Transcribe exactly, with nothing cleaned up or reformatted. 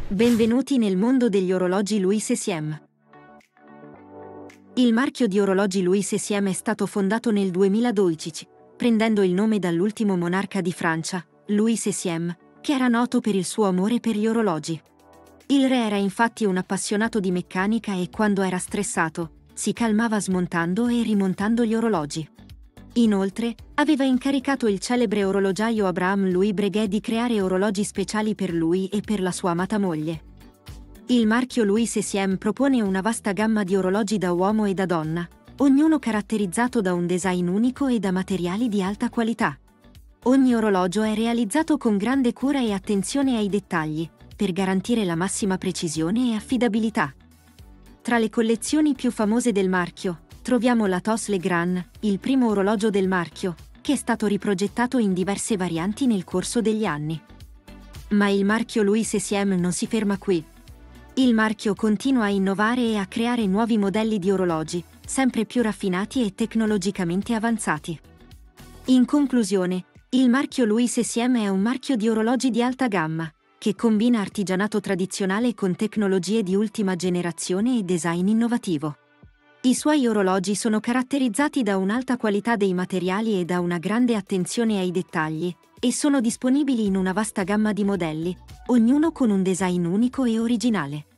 Benvenuti nel mondo degli orologi Louis S M. Il marchio di orologi Louis S M è stato fondato nel duemiladodici, prendendo il nome dall'ultimo monarca di Francia, Louis S M, che era noto per il suo amore per gli orologi. Il re era infatti un appassionato di meccanica e quando era stressato, si calmava smontando e rimontando gli orologi. Inoltre, aveva incaricato il celebre orologiaio Abraham Louis Breguet di creare orologi speciali per lui e per la sua amata moglie. Il marchio Louis S M propone una vasta gamma di orologi da uomo e da donna, ognuno caratterizzato da un design unico e da materiali di alta qualità. Ogni orologio è realizzato con grande cura e attenzione ai dettagli, per garantire la massima precisione e affidabilità. Tra le collezioni più famose del marchio, troviamo l'Athos Legrand, il primo orologio del marchio, che è stato riprogettato in diverse varianti nel corso degli anni. Ma il marchio Louis S M non si ferma qui. Il marchio continua a innovare e a creare nuovi modelli di orologi, sempre più raffinati e tecnologicamente avanzati. In conclusione, il marchio Louis S M è un marchio di orologi di alta gamma, che combina artigianato tradizionale con tecnologie di ultima generazione e design innovativo. I suoi orologi sono caratterizzati da un'alta qualità dei materiali e da una grande attenzione ai dettagli, e sono disponibili in una vasta gamma di modelli, ognuno con un design unico e originale.